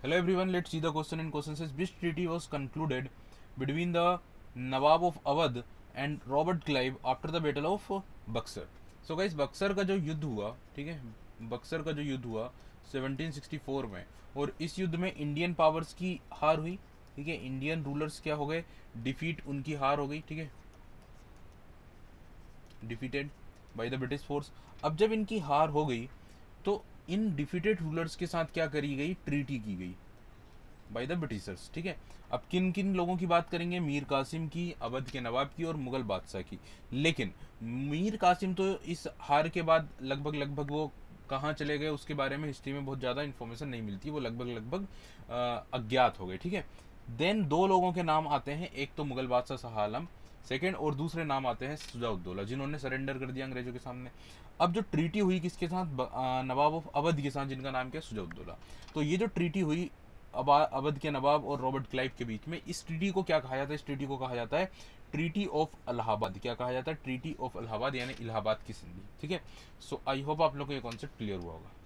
Hello everyone, let's see the question. In question says which treaty was concluded between the Nawab of Awadh and Robert Clive after the Battle of Buxar. So guys, Buxar का जो युद्ध हुआ, ठीक है, बक्सर का जो युद्ध हुआ 1764 में, और इस युद्ध में इंडियन पावर्स की हार हुई, ठीक है, इंडियन रूलर्स क्या हो गए, डिफीट, उनकी हार हो गई, ठीक है, defeated by the British force. अब जब इनकी हार हो गई तो इन डिफीटेड रूलर्स के साथ क्या करी गई, ट्रीटी की गई बाय द ब्रिटिशर्स, ठीक है। अब किन किन लोगों की बात करेंगे, मीर कासिम की, अवध के नवाब की और मुगल बादशाह की। लेकिन मीर कासिम तो इस हार के बाद लगभग लगभग वो कहाँ चले गए उसके बारे में हिस्ट्री में बहुत ज़्यादा इन्फॉर्मेशन नहीं मिलती, वो लगभग लगभग अज्ञात हो गए, ठीक है। देन दो लोगों के नाम आते हैं, एक तो मुगल बादशाह शाह आलम सेकेंड, और दूसरे नाम आते हैं सुजाउद्दौला, जिन्होंने सरेंडर कर दिया अंग्रेजों के सामने। अब जो ट्रीटी हुई किसके साथ, नवाब ऑफ अवध के साथ, जिनका नाम क्या है, सुजाउद्दौला। तो ये जो ट्रीटी हुई अवध के नवाब और रॉबर्ट क्लाइव के बीच में, इस ट्रीटी को क्या कहा जाता है, इस ट्रीटी को कहा जाता है ट्रीटी ऑफ इलाहाबाद। क्या कहा जाता है, ट्रीटी ऑफ इलाहाबाद, यानी इलाहाबाद की संधि, ठीक है। सो आई होप आप लोग को ये कॉन्सेप्ट क्लियर हुआ होगा।